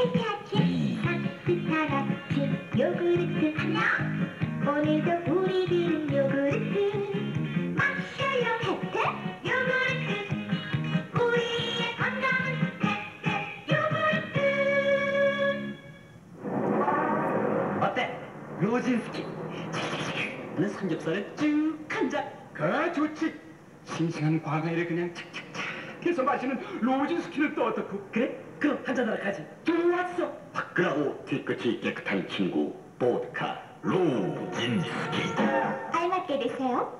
차차차 다 같이 요구르트 하나 오늘도 우리들은 요구르트 마셔요 혜태 요구르트 우리의 건강은 혜태 요구르트 어때? 로진스키 는 삼겹살에 쭉 한 잔. 그 좋지. 싱싱한 광어를 그냥 착착착 해서 마시는 로진스키는 또 어떻고? 그래? 그럼 한 잔 하러 가지. 좋았어. 화끈하고 뒤끝이 깨끗한 친구 보드카 로진스키. 알맞게 드세요.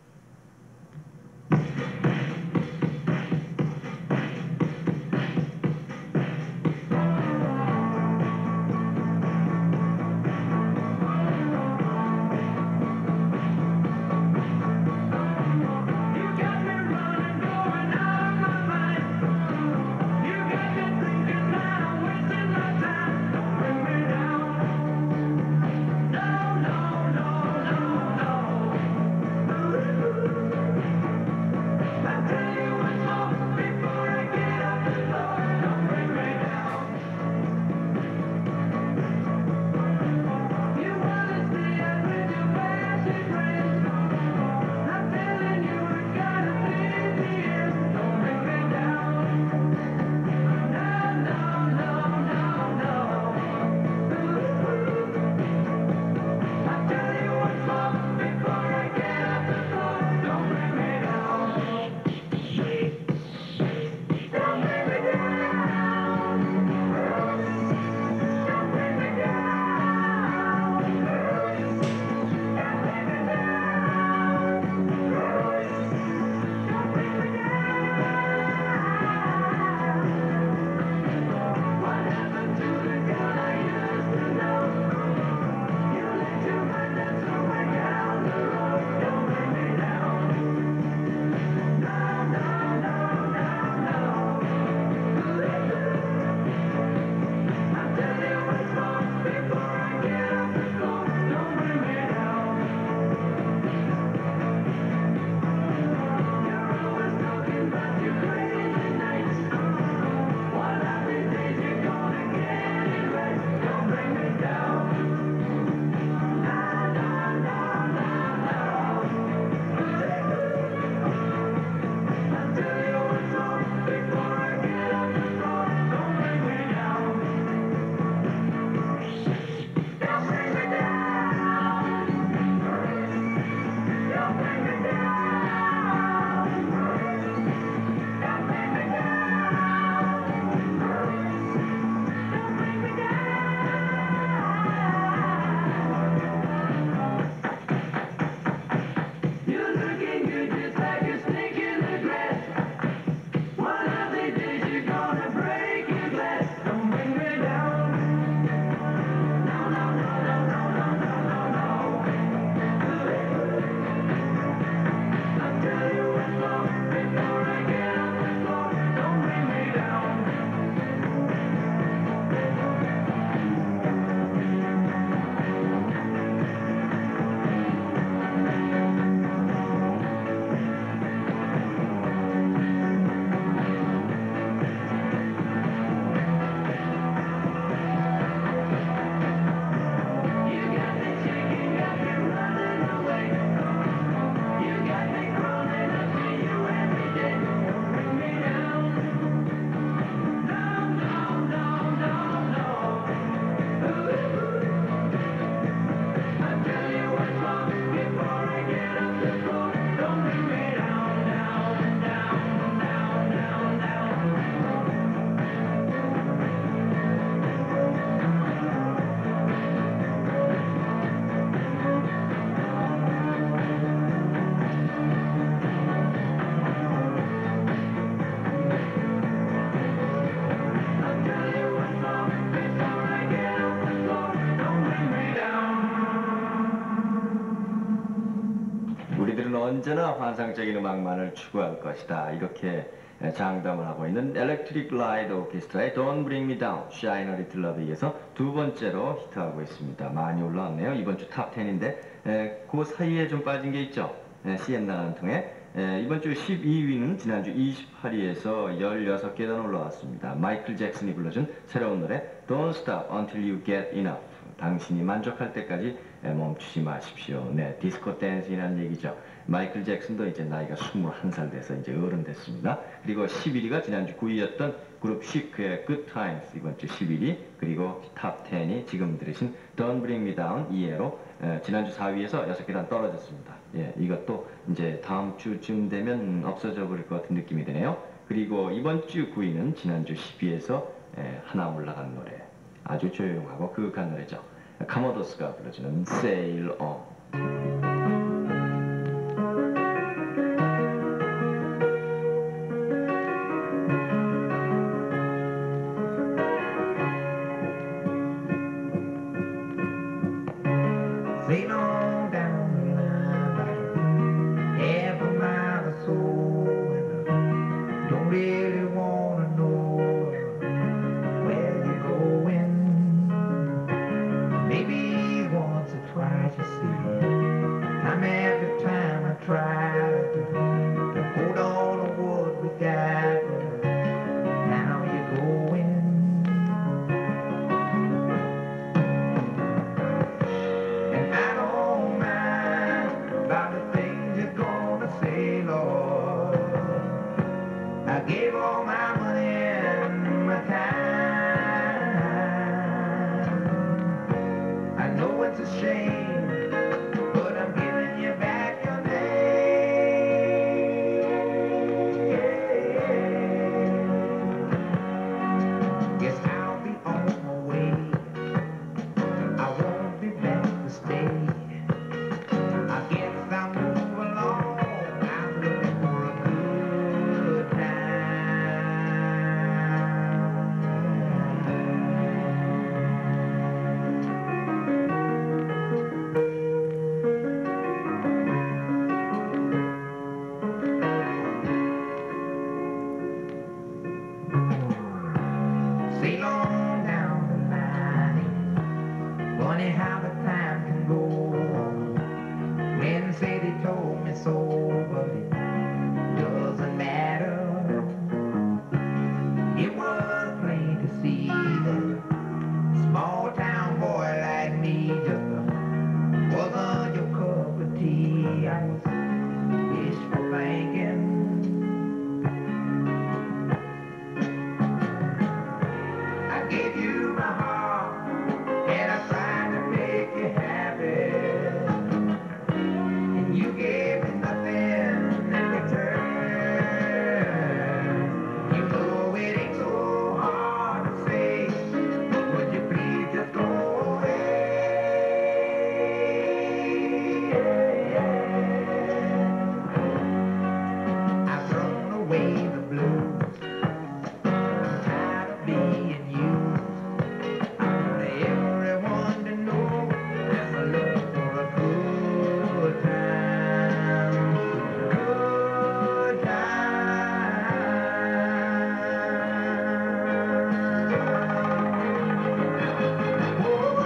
언제나 환상적인 음악만을 추구할 것이다. 이렇게 장담을 하고 있는 엘렉트릭 라이트 오케스트라의 Don't Bring Me Down, Shine a Little Love에 의해서 두 번째로 히트하고 있습니다. 많이 올라왔네요. 이번 주 탑 10인데 그 사이에 좀 빠진 게 있죠. CM 나는 통해 이번 주 12위는 지난주 28위에서 16계단 올라왔습니다. 마이클 잭슨이 불러준 새로운 노래 Don't Stop Until You Get Enough. 당신이 만족할 때까지 멈추지 마십시오. 네, 디스코 댄스이라는 얘기죠. 마이클 잭슨도 이제 나이가 21살 돼서 이제 어른 됐습니다. 그리고 11위가 지난주 9위였던 그룹 시크의 Good Times 이번 주 11위, 그리고 탑 10이 지금 들으신 Don't Bring Me Down 2회로 지난주 4위에서 6계단 떨어졌습니다. 예, 이것도 이제 다음 주쯤 되면 없어져 버릴 것 같은 느낌이 드네요. 그리고 이번 주 9위는 지난주 10위에서 하나 올라간 노래, 아주 조용하고 그윽한 노래죠. 카모도스가 불러주는 Sail On. Sail on down the line, half a mile or so, and I don't really wanna know where you're going. Maybe once or twice, you see, time after time I try to hold on to what we got. Now you're going. And I don't mind about the things you're gonna say, Lord. I gave all my money and my time. I know it's a shame, but I'm giving you back your name. Guess I'll be on my way. I won't be back to stay. I guess I'll move along. I'm looking for a good time. Sail on down the line. Funny how the time can go. Men say they told me so, but it doesn't matter. It was plain to see that a small town boy like me just wasn't your cup of tea. I was wishful thinking. I gave you my heart, and I tried to make you happy. And you gave me nothing in return. You know it ain't so hard to say, would you please just go away? I've thrown away the blues. I'm tired of being used. I want everyone to know I'm looking for a good time. Good time. Oh,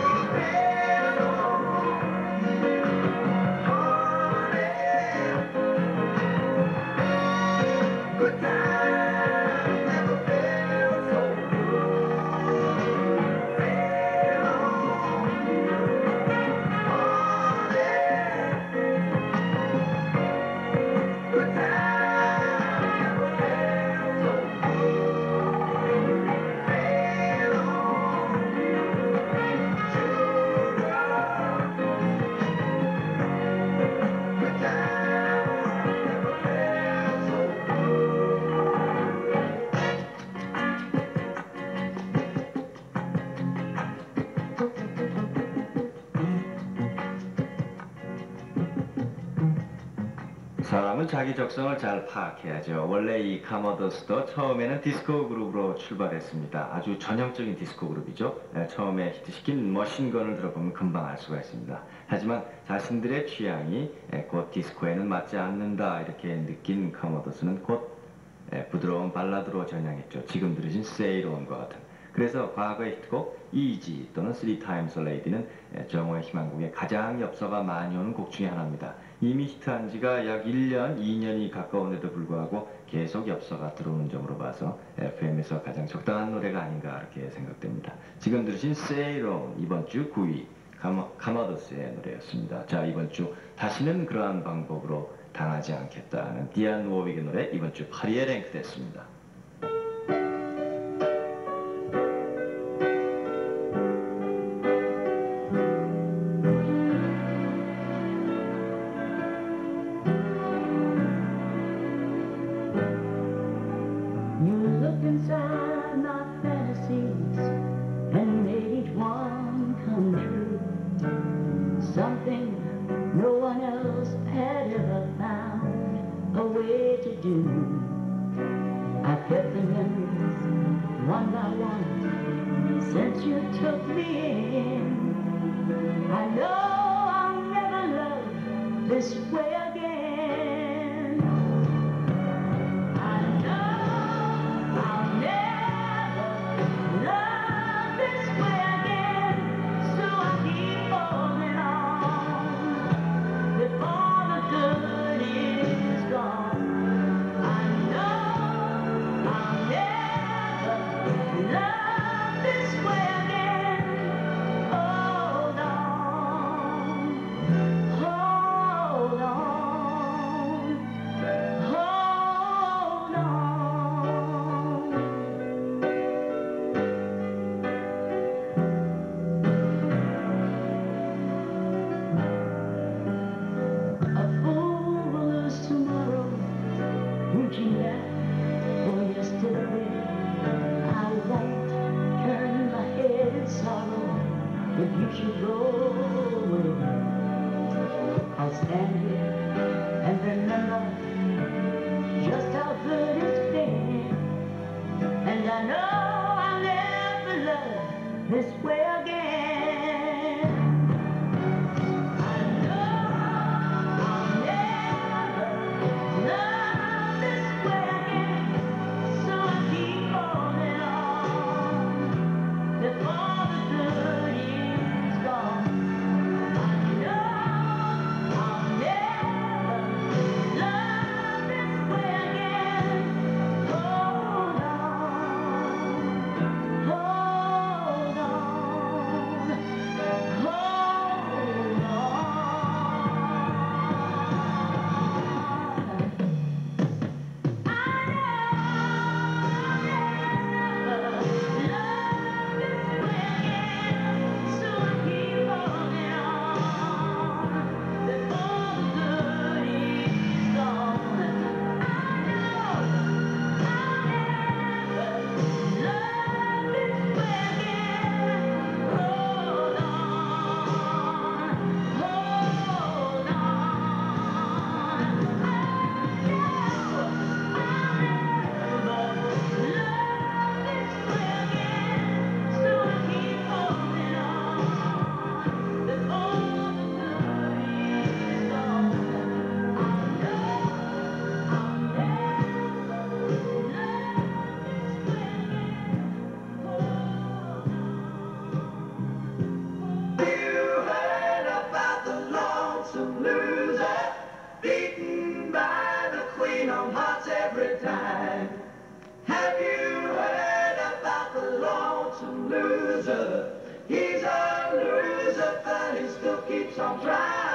honey. Good time. Never felt so good. Sail on. Honey. Good time. Never felt so good. Sail on. Sugar. Good time. Never felt so 사람은 자기 적성을 잘 파악해야죠. 원래 이 카모도스도 처음에는 디스코 그룹으로 출발했습니다. 아주 전형적인 디스코 그룹이죠. 처음에 히트시킨 머신건을 들어보면 금방 알 수가 있습니다. 하지만 자신들의 취향이 곧 디스코에는 맞지 않는다 이렇게 느낀 카모도스는 곧 부드러운 발라드로 전향했죠. 지금 들으신 Sail On과 같은. 그래서 과거의 히트곡 Easy 또는 Three Times a Lady는 정오의 희망곡의 가장 엽서가 많이 오는 곡 중에 하나입니다. 이미 히트한 지가 약 1년, 2년이 가까운데도 불구하고 계속 엽서가 들어오는 점으로 봐서 FM에서 가장 적당한 노래가 아닌가 그렇게 생각됩니다. 지금 들으신 Sail On 이번 주 9위 카마도스의 노래였습니다. 자, 이번 주 다시는 그러한 방법으로 당하지 않겠다는 디안 워윅의 노래 이번 주 8위에 랭크됐습니다. You look inside my fantasies and made each one come true. Something no one else had ever found a way to do. I kept the memories one by one since you took me in. I know I'll never love this way again. I know I'll never love this way again, so I keep holding on before the good is gone. I know I'll never love this way again. Hold on, hold on, hold on. A fool will lose tomorrow, reaching back for yesterday. I won't turn my head in sorrow if you should go away. I'll stand here and remember just how good it's been, and I know I'll never love this way again. I know I'll never love this way again, so I keep holding on before the good is gone. I know I'll never love this way again. Hold on, hold on, hold beaten by the Queen of Hearts every time. Have you heard about the lonesome loser? He's a loser, but he still keeps on trying.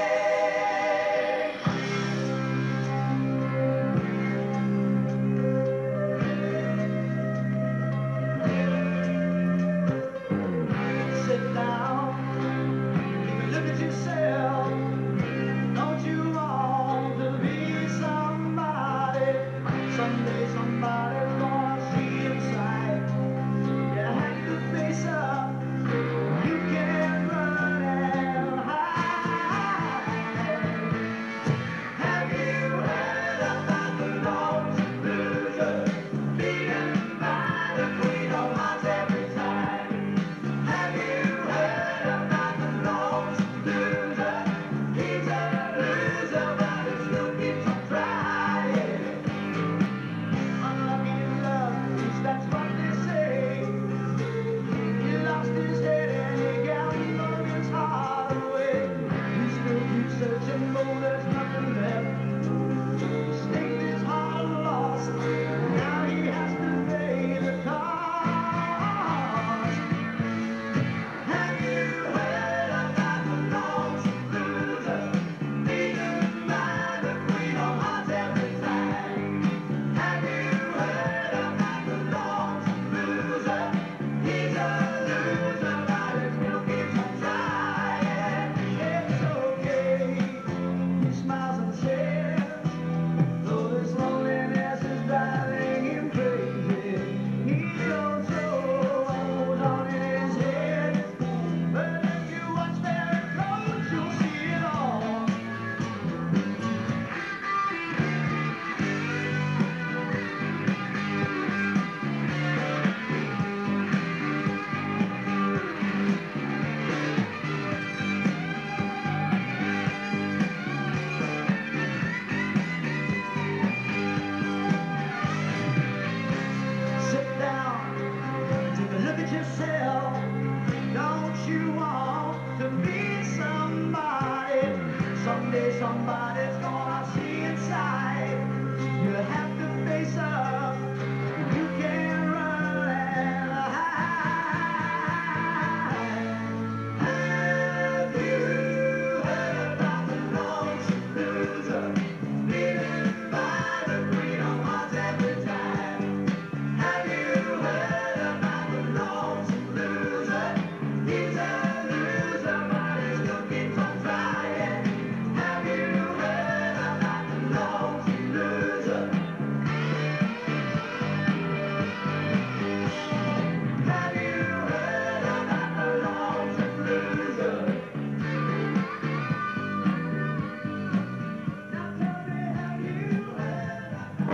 Sit down, look at yourself. Don't you want to be somebody? Someday somebody's gonna see inside. You have to face up. You can't run and hide.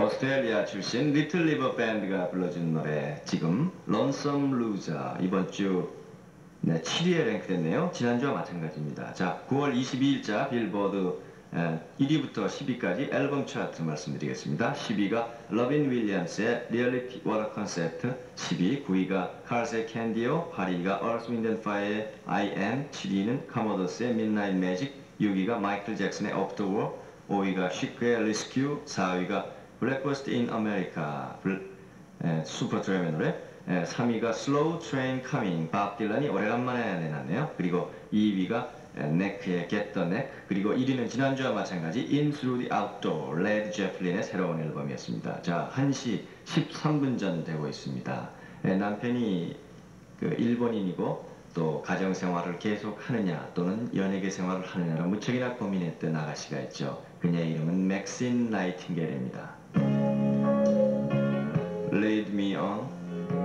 오스트레일리아 출신 리틀 리버 밴드가 불러준 노래 지금 Lonesome Loser 이번 주 7위에 랭크됐네요. 지난주와 마찬가지입니다. 자, 9월 22일자 빌보드 1위부터 10위까지 앨범 차트 말씀드리겠습니다. 10위가 러빈 윌리엄스의 Reality Water Concept, 10위, 9위가 칼스의 Candio, 8위가 Earth, Wind and Fire의 I Am, 7위는 Commodores의 Midnight Magic, 6위가 마이클 잭슨의 Off the Wall, 5위가 Chic의 Rescue, 4위가 Breakfast in America, 슈퍼트램의 노래, 3위가 Slow Train Coming, 밥 딜런이 오래간만에 내놨네요. 그리고 2위가 넥의 Get the Neck, 그리고 1위는 지난주와 마찬가지 In Through the Outdoor, 레드 제플린의 새로운 앨범이었습니다. 자, 1시 13분 전 되고 있습니다. 남편이 일본인이고 또 가정생활을 계속 하느냐 또는 연예계 생활을 하느냐로 무척이나 고민했던 아가씨가 있죠. 그녀의 이름은 맥신 나이팅게일입니다. Lead me on.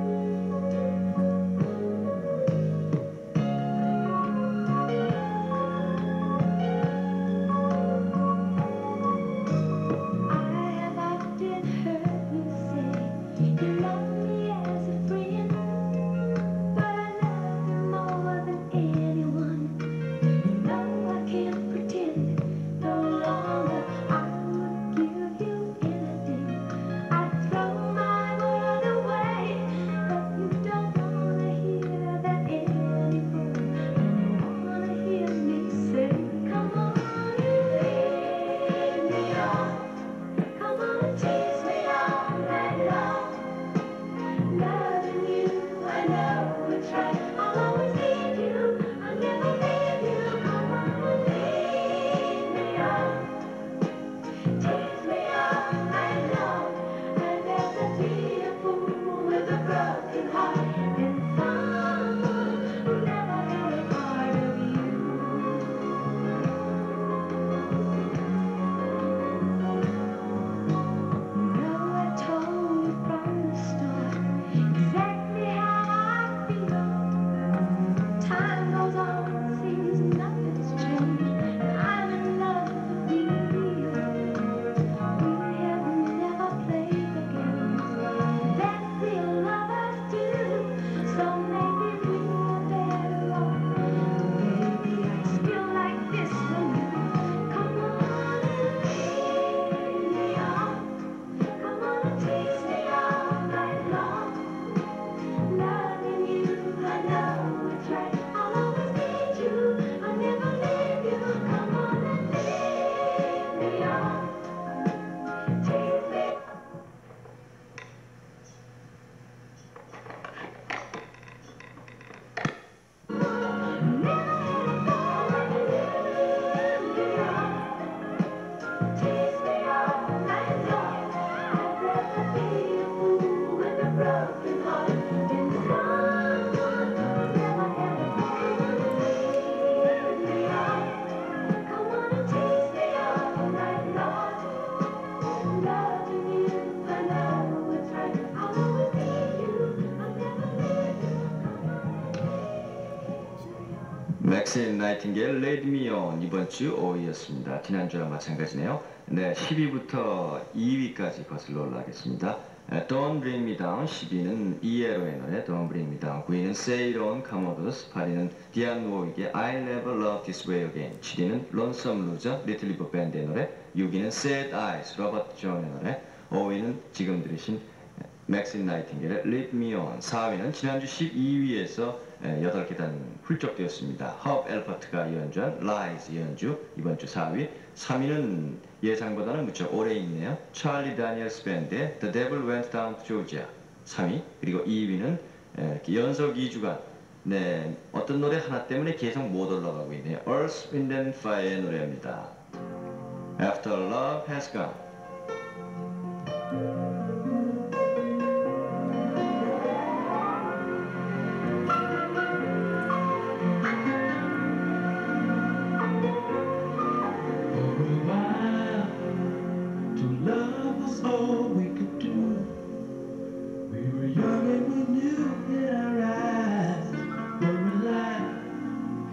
맥신 나이팅게일 Lead Me On 이번 주 5위였습니다. 지난주와 마찬가지네요. 네, 10위부터 2위까지 거슬러 올라가겠습니다. Don't Bring Me Down 10위는 ELO의 노래 Don't Bring Me Down, 9위는 Say It On Commodores, 8위는 디안 노익의 I Never Love This Way Again, 7위는 Lonesome Loser 리틀 리버 밴드의 노래, 6위는 Sad Eyes 로버트 존의 노래, 5위는 지금 들으신 맥신 나이팅게일의 Lead Me On, 4위는 지난주 12위에서 8계단 훌쩍 뛰었습니다. 허브 엘퍼트가 연주한 Lies 연주 이번 주 4위, 3위는 예상보다는 무척 오래 있네요. 찰리 다니엘스 밴드의 The Devil Went Down to Georgia 3위, 그리고 2위는 연속 2주간 어떤 노래 하나 때문에 계속 못 올라가고 있네요. Earth, Wind and Fire의 노래입니다. After Love Has Gone.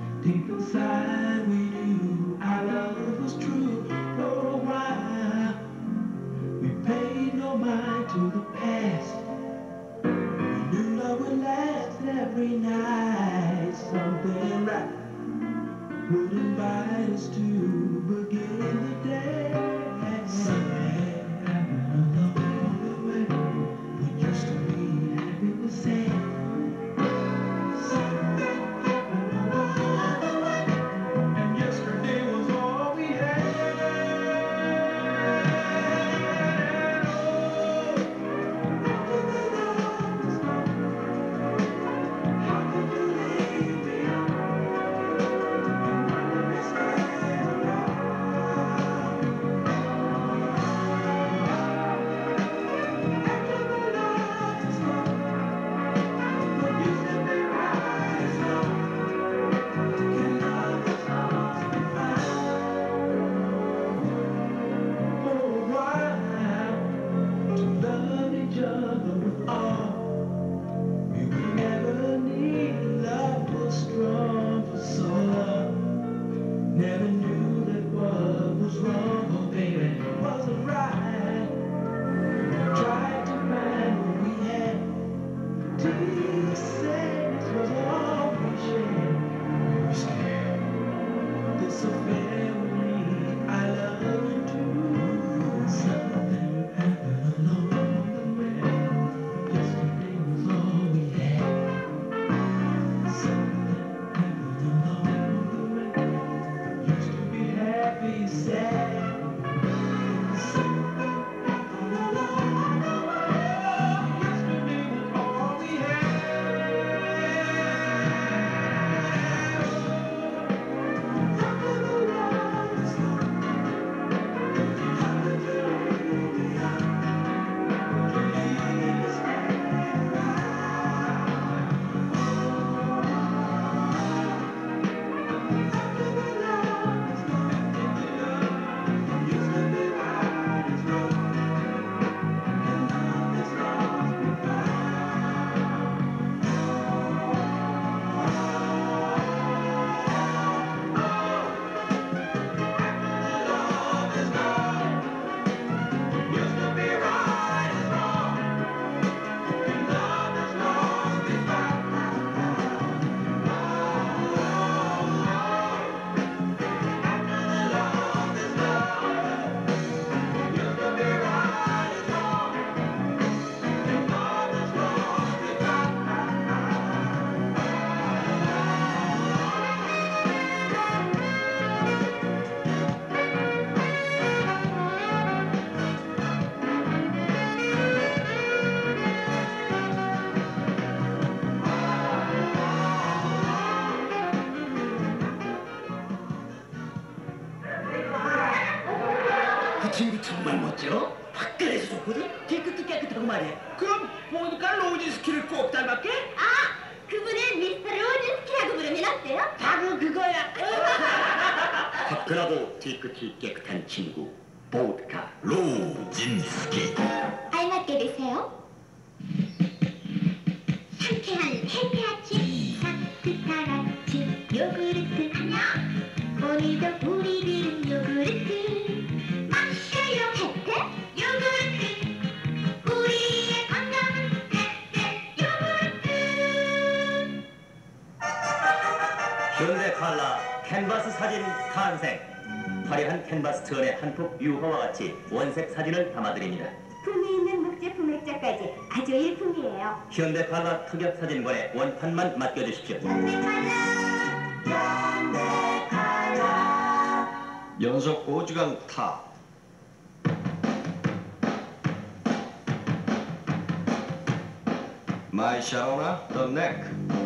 Deep inside we knew our love was true. For a while 말이야. 그럼 보드카 로진스키를 꼭 닮았게? 아, 그분은 미스터 로진스키라고 부르면 어때요? 바로 그거야. 화끈하고 뒤끝이 깨끗한 친구 보드카 로진스키. 알맞게 드세요. 상쾌한 해피 아침 산뜻한 아침 요구르트 하나. 오늘도 우리들은 요구르트 마셔요. 혜태 요구르트. 우리의 건강은 혜태 요구르트. 현대 칼라 캔버스 사진 탄생. 화려한 캔버스 턴의 한폭 유화와 같이 원색 사진을 담아드립니다. 품위 있는 묵제품 액자까지 아주 일품이에요. 현대 칼라 특약 사진관에 원판만 맡겨주십시오. 연속 5주간 타. My Sharona, the neck.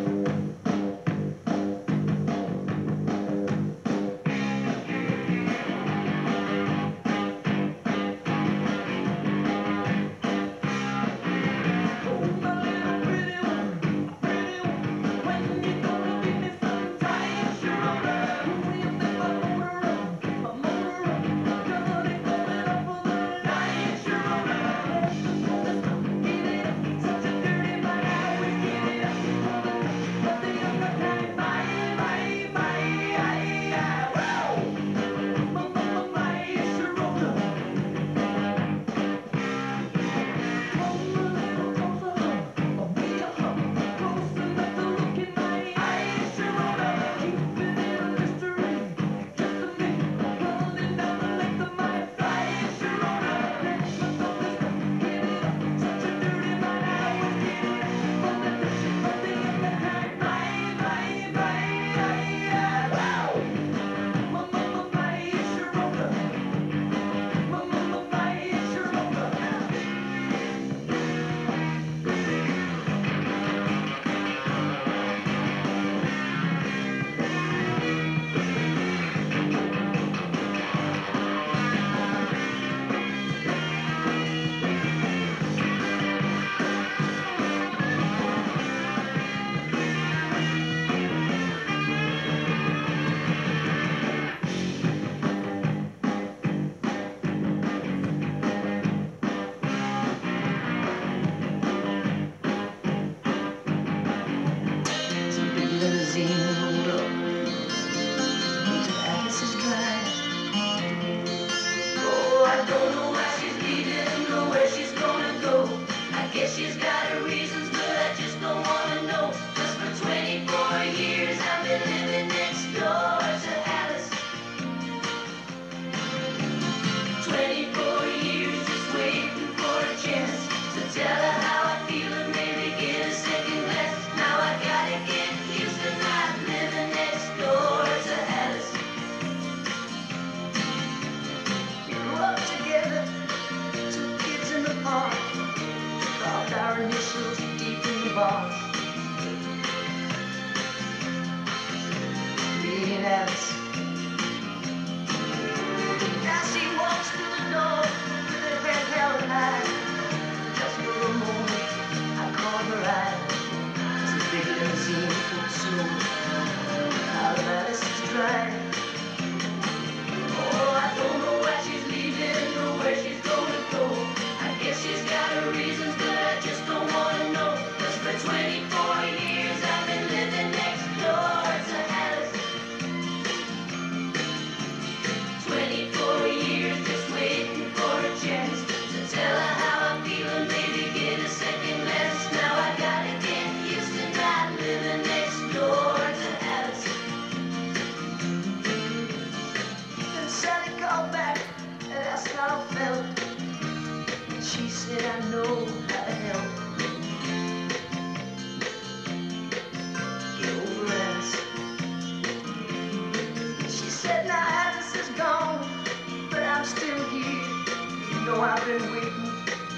I've been waiting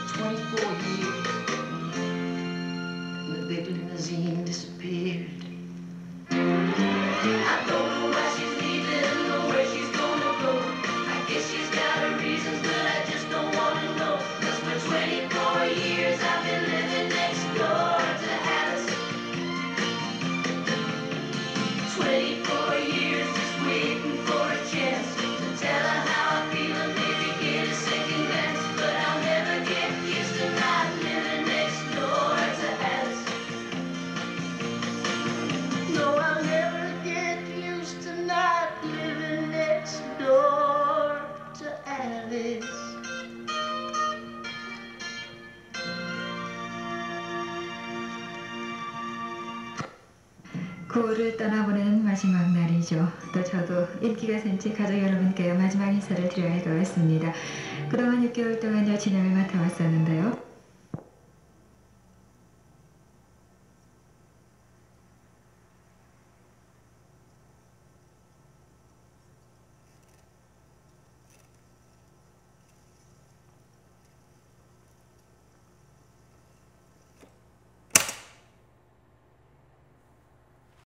24 years. The big limousine disappeared. I don't know why she's leaving or where she's gonna go. I guess she's got her reasons, but I just don't wanna know. 'Cause for 24 years 9월을 떠나보내는 마지막 날이죠. 또 저도 인기가 센치 가족 여러분께 마지막 인사를 드려야 할 것 같습니다. 그동안 6개월 동안요 진행을 맡아왔었는데요.